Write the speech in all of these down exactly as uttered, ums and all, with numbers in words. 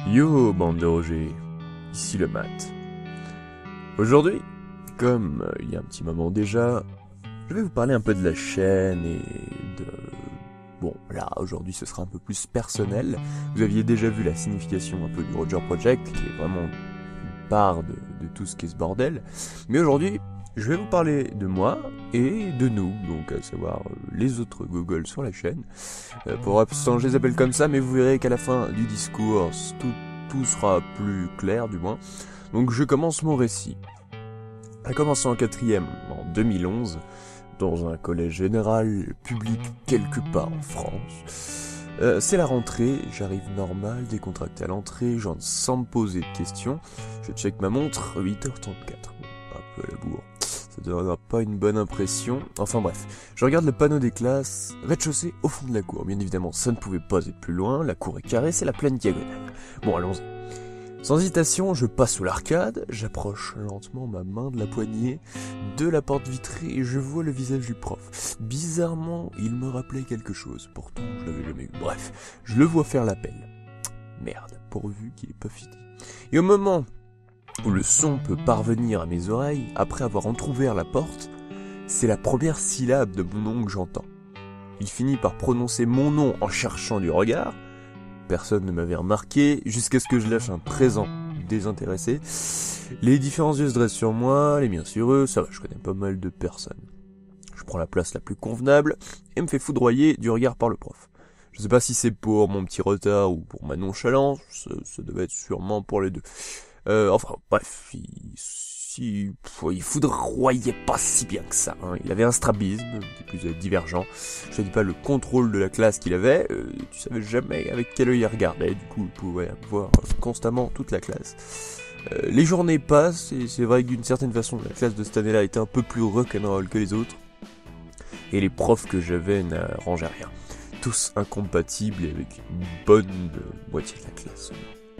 Yo, bande de Roger, ici le Mat. Aujourd'hui, comme euh, il y a un petit moment déjà, je vais vous parler un peu de la chaîne et de... Bon, là, aujourd'hui, ce sera un peu plus personnel. Vous aviez déjà vu la signification un peu du Roger Project, qui est vraiment une part de, de tout ce qui est ce bordel. Mais aujourd'hui, je vais vous parler de moi et de nous, donc à savoir euh, les autres Google sur la chaîne. Euh, pour l'instant, je les appelle comme ça, mais vous verrez qu'à la fin du discours, tout, tout sera plus clair, du moins. Donc je commence mon récit. A commencé en quatrième en deux mille onze, dans un collège général public quelque part en France. Euh, c'est la rentrée, j'arrive normal, décontracté à l'entrée, j'entre sans me poser de questions. Je check ma montre, huit heures trente-quatre. Bon, un peu à la bourre. Ça donnera pas une bonne impression. Enfin bref, je regarde le panneau des classes, rez-de-chaussée au fond de la cour. Bien évidemment, ça ne pouvait pas être plus loin, la cour est carrée, c'est la pleine diagonale. Bon, allons-y. Sans hésitation, je passe sous l'arcade, j'approche lentement ma main de la poignée de la porte vitrée et je vois le visage du prof. Bizarrement, il me rappelait quelque chose, pourtant je l'avais jamais eu. Bref, je le vois faire l'appel. Merde, pourvu qu'il ait pas fini. Et au moment où le son peut parvenir à mes oreilles, après avoir entrouvert la porte, c'est la première syllabe de mon nom que j'entends. Il finit par prononcer mon nom en cherchant du regard. Personne ne m'avait remarqué, jusqu'à ce que je lâche un présent désintéressé. Les différents yeux se dressent sur moi, les miens sur eux, ça va, je connais pas mal de personnes. Je prends la place la plus convenable et me fais foudroyer du regard par le prof. Je sais pas si c'est pour mon petit retard ou pour ma nonchalance, ça, ça devait être sûrement pour les deux. Euh, enfin, bref, il, si, pff, il foudroyait pas si bien que ça, hein. Il avait un strabisme, qui plus est divergent. Je te dis pas le contrôle de la classe qu'il avait, euh, tu savais jamais avec quel œil il regardait, du coup il pouvait voir euh, constamment toute la classe. Euh, les journées passent, et c'est vrai que d'une certaine façon, la classe de cette année-là était un peu plus rock'n'roll que les autres. Et les profs que j'avais n'arrangeaient rien. Tous incompatibles et avec une bonne euh, moitié de la classe.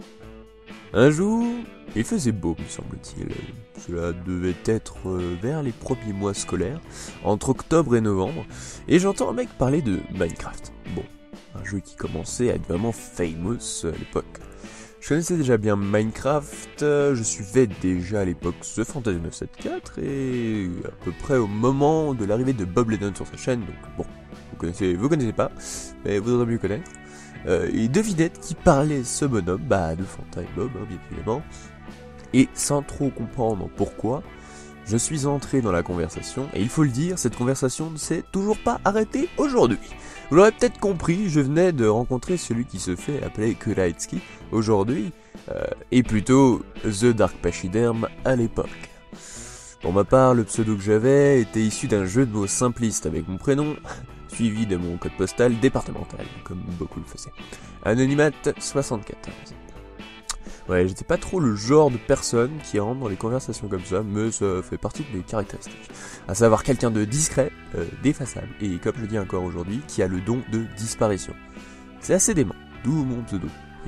Un jour, il faisait beau, me semble-t-il. Cela devait être vers les premiers mois scolaires, entre octobre et novembre, et j'entends un mec parler de Minecraft. Bon, un jeu qui commençait à être vraiment famous à l'époque. Je connaissais déjà bien Minecraft, je suivais déjà à l'époque The Fantasy neuf cent soixante-quatorze, et à peu près au moment de l'arrivée de Bob Lennon sur sa chaîne, donc bon, vous connaissez, vous connaissez pas, mais vous aurez mieux connaître. Euh, et devinette qui parlait ce bonhomme, bah de Fanta et Bob, hein, bien évidemment. Et sans trop comprendre pourquoi, je suis entré dans la conversation, et il faut le dire, cette conversation ne s'est toujours pas arrêtée aujourd'hui. Vous l'aurez peut-être compris, je venais de rencontrer celui qui se fait appeler Kuraitsky aujourd'hui, euh, et plutôt The Dark Pachyderm à l'époque. Pour ma part, le pseudo que j'avais était issu d'un jeu de mots simpliste avec mon prénom, suivi de mon code postal départemental, comme beaucoup le faisaient. Anonymat soixante-quatorze. Ouais, j'étais pas trop le genre de personne qui rentre dans les conversations comme ça, mais ça fait partie de mes caractéristiques. À savoir quelqu'un de discret, euh, défaçable, et comme je dis encore aujourd'hui, qui a le don de disparition. C'est assez dément, d'où mon pseudo.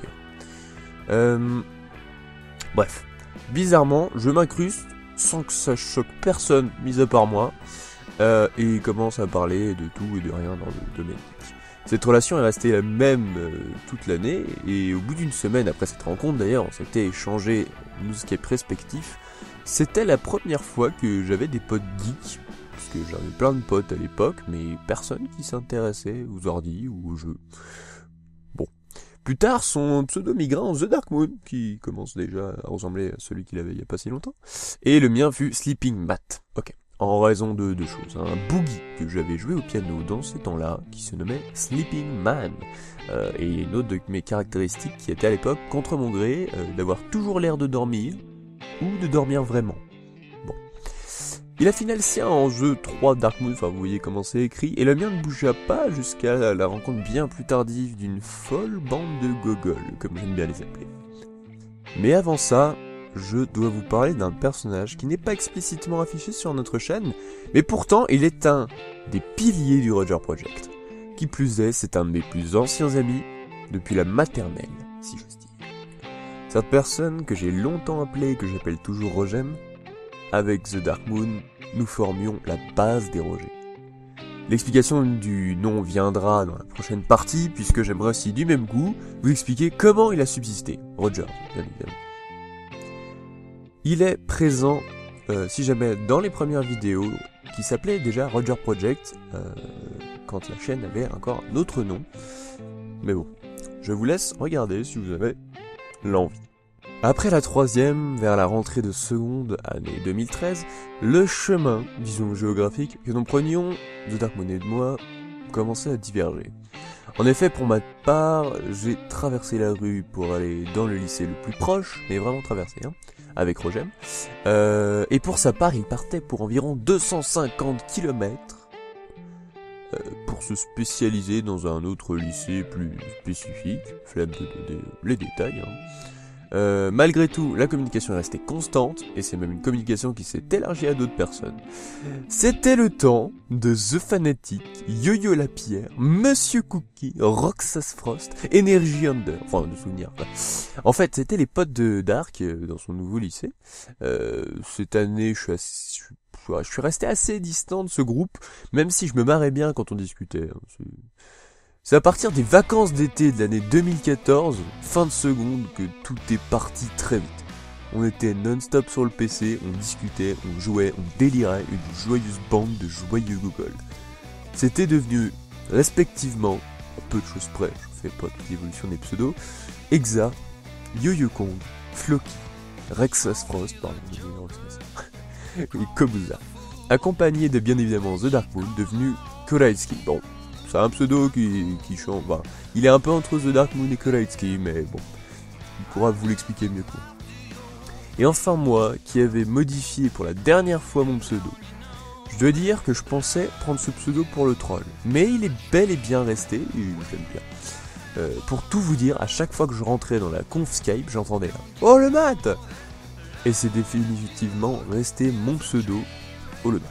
Euh... Bref, bizarrement, je m'incruste sans que ça choque personne, mis à part moi, euh, et il commence à parler de tout et de rien dans le domaine. Cette relation est restée la même euh, toute l'année, et au bout d'une semaine après cette rencontre, d'ailleurs, on s'était échangé nos Skype respectifs. C'était la première fois que j'avais des potes geeks, parce que j'avais plein de potes à l'époque, mais personne qui s'intéressait aux ordi ou aux jeux. Bon. Plus tard, son pseudo migra en The Dark Moon, qui commence déjà à ressembler à celui qu'il avait il y a pas si longtemps, et le mien fut Sleeping Mat. Ok. En raison de deux choses. Un boogie que j'avais joué au piano dans ces temps-là, qui se nommait Sleeping Man. Euh, et une autre de mes caractéristiques qui était à l'époque, contre mon gré, euh, d'avoir toujours l'air de dormir, ou de dormir vraiment. Bon. Il a fini le sien en jeu trois Dark Moon, enfin vous voyez comment c'est écrit, et le mien ne bougea pas jusqu'à la rencontre bien plus tardive d'une folle bande de gogoles, comme j'aime bien les appeler. Mais avant ça, je dois vous parler d'un personnage qui n'est pas explicitement affiché sur notre chaîne, mais pourtant il est un des piliers du Roger Project. Qui plus est, c'est un de mes plus anciens amis, depuis la maternelle, si j'ose dire. Cette personne que j'ai longtemps appelée et que j'appelle toujours Rogem, avec The Dark Moon, nous formions la base des Rogers. L'explication du nom viendra dans la prochaine partie, puisque j'aimerais aussi du même coup vous expliquer comment il a subsisté. Roger, bien évidemment. Il est présent, euh, si jamais, dans les premières vidéos, qui s'appelaient déjà Roger Project, euh, quand la chaîne avait encore un autre nom. Mais bon, je vous laisse regarder si vous avez l'envie. Après la troisième, vers la rentrée de seconde, année deux mille treize, le chemin, disons géographique, que nous prenions, The Dark Moon et de moi, commençait à diverger. En effet, pour ma part, j'ai traversé la rue pour aller dans le lycée le plus proche, mais vraiment traversé, hein, avec Roger. Euh, et pour sa part, il partait pour environ deux cent cinquante kilomètres euh, pour se spécialiser dans un autre lycée plus spécifique. Flemme de donner les détails, hein. Euh, malgré tout, la communication est restée constante, et c'est même une communication qui s'est élargie à d'autres personnes. C'était le temps de The Fanatic, Yo-Yo Lapierre, Monsieur Cookie, Roxas Frost, Energy Under, enfin de souvenirs quoi. En fait, c'était les potes de Dark euh, dans son nouveau lycée. Euh, cette année, je suis, assez, je, suis, je suis resté assez distant de ce groupe, même si je me marrais bien quand on discutait. Hein. C'est... C'est à partir des vacances d'été de l'année deux mille quatorze, fin de seconde, que tout est parti très vite. On était non-stop sur le P C, on discutait, on jouait, on délirait, une joyeuse bande de joyeux Google. C'était devenu, respectivement, à peu de choses près, je fais pas toute l'évolution des pseudos, Exa, Yo-Yo Kong, Floki, Rexas Frost, pardon, et Kobuza. Accompagné de bien évidemment The Dark Moon, devenu Koraitsky. Bon. C'est un pseudo qui, qui chante. Bah, il est un peu entre The Dark Moon et Koraitsky, mais bon, il pourra vous l'expliquer mieux que moi. Et enfin moi, qui avais modifié pour la dernière fois mon pseudo, je dois dire que je pensais prendre ce pseudo pour le troll, mais il est bel et bien resté, et je l'aime bien. Euh, pour tout vous dire, à chaque fois que je rentrais dans la conf Skype, j'entendais un « Oh le mat !» Et c'est définitivement resté mon pseudo, Oh le mat.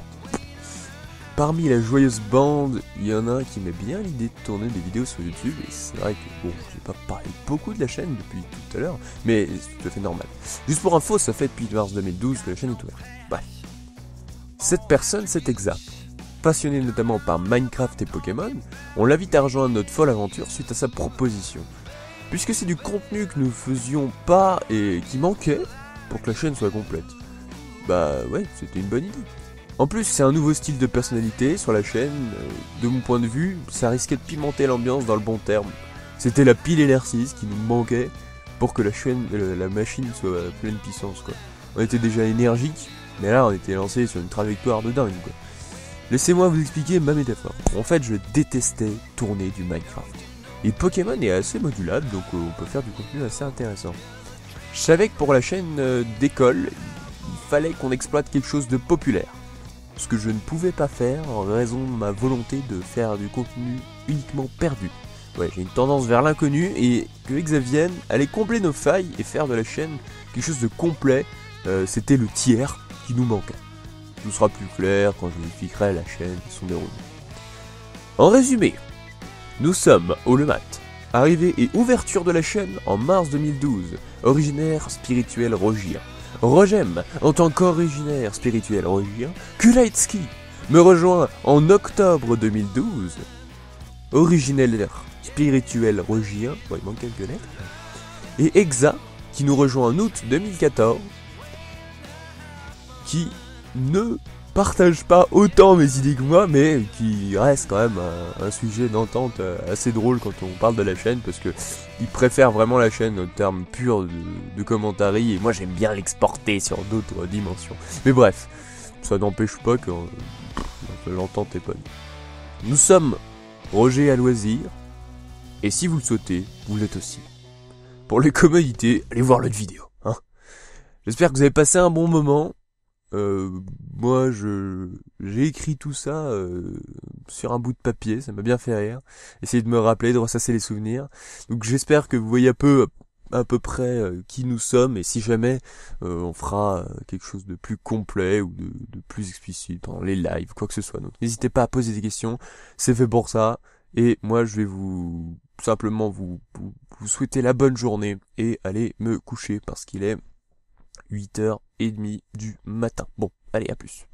Parmi la joyeuse bande, il y en a un qui met bien l'idée de tourner des vidéos sur YouTube, et c'est vrai que bon, je n'ai pas parlé beaucoup de la chaîne depuis tout à l'heure, mais c'est tout à fait normal. Juste pour info, ça fait depuis mars deux mille douze que la chaîne est ouverte. Bref. Cette personne, c'est Exa. Passionné notamment par Minecraft et Pokémon, on l'invite à rejoindre notre folle aventure suite à sa proposition. Puisque c'est du contenu que nous faisions pas et qui manquait pour que la chaîne soit complète. Bah ouais, c'était une bonne idée. En plus, c'est un nouveau style de personnalité sur la chaîne. De mon point de vue, ça risquait de pimenter l'ambiance dans le bon terme. C'était la pile et l'air six qui nous manquait pour que la chaîne, la machine soit à pleine puissance, quoi. On était déjà énergique, mais là on était lancé sur une trajectoire de dingue, quoi. Laissez-moi vous expliquer ma métaphore. En fait, je détestais tourner du Minecraft. Et Pokémon est assez modulable, donc euh, on peut faire du contenu assez intéressant. Je savais que pour la chaîne euh, d'école, il fallait qu'on exploite quelque chose de populaire. Ce que je ne pouvais pas faire en raison de ma volonté de faire du contenu uniquement perdu. Ouais, j'ai une tendance vers l'inconnu et que Xavier allait combler nos failles et faire de la chaîne quelque chose de complet, euh, c'était le tiers qui nous manquait. Tout sera plus clair quand je vous expliquerai la chaîne et son déroulement. En résumé, nous sommes au Le Mat, arrivée et ouverture de la chaîne en mars deux mille douze, originaire spirituel Rogier. Rogem, en tant qu'originaire spirituel Rogier, Kulaitsky me rejoint en octobre deux mille douze, originaire spirituel Rogier, bon il manque quelques lettres, et Exa, qui nous rejoint en août deux mille quatorze, qui ne partage pas autant mes idées que moi, mais qui reste quand même un, un sujet d'entente assez drôle quand on parle de la chaîne, parce que il préfère vraiment la chaîne en termes purs de, de commentary, et moi j'aime bien l'exporter sur d'autres dimensions. Mais bref, ça n'empêche pas que euh, l'entente est bonne. Nous sommes Roger à loisir, et si vous le souhaitez, vous l'êtes aussi. Pour les commodités, allez voir l'autre vidéo. Hein. J'espère que vous avez passé un bon moment. Euh, moi, je j'ai écrit tout ça euh, sur un bout de papier, ça m'a bien fait rire. Essayer de me rappeler, de ressasser les souvenirs. Donc j'espère que vous voyez un peu à peu près euh, qui nous sommes, et si jamais euh, on fera quelque chose de plus complet ou de, de plus explicite pendant les lives, quoi que ce soit. Donc n'hésitez pas à poser des questions, c'est fait pour ça. Et moi, je vais vous simplement vous, vous, vous souhaiter la bonne journée et aller me coucher parce qu'il est huit heures trente du matin. Bon, allez, à plus.